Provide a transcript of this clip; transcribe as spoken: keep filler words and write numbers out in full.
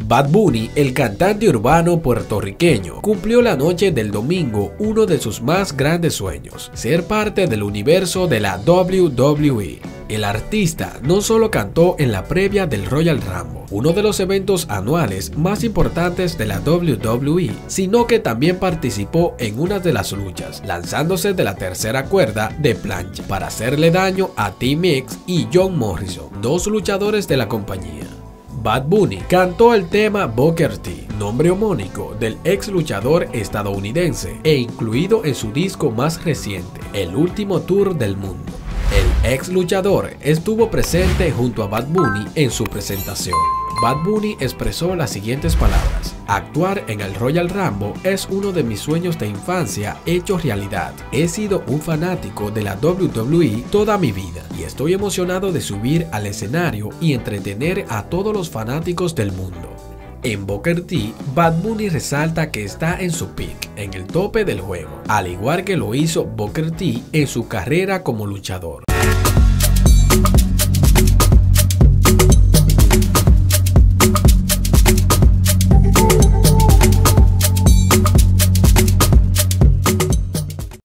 Bad Bunny, el cantante urbano puertorriqueño, cumplió la noche del domingo uno de sus más grandes sueños: ser parte del universo de la doble u doble u E. El artista no solo cantó en la previa del Royal Rumble, uno de los eventos anuales más importantes de la doble u doble u E, sino que también participó en una de las luchas, lanzándose de la tercera cuerda de plancha para hacerle daño a T-Mex y John Morrison, dos luchadores de la compañía. Bad Bunny cantó el tema Booker T, nombre homónico del ex luchador estadounidense e incluido en su disco más reciente, El Último Tour del Mundo. El ex luchador estuvo presente junto a Bad Bunny en su presentación. Bad Bunny expresó las siguientes palabras: actuar en el Royal Rumble es uno de mis sueños de infancia hecho realidad. He sido un fanático de la doble u doble u E toda mi vida y estoy emocionado de subir al escenario y entretener a todos los fanáticos del mundo. En Booker T, Bad Bunny resalta que está en su peak, en el tope del juego, al igual que lo hizo Booker T en su carrera como luchador.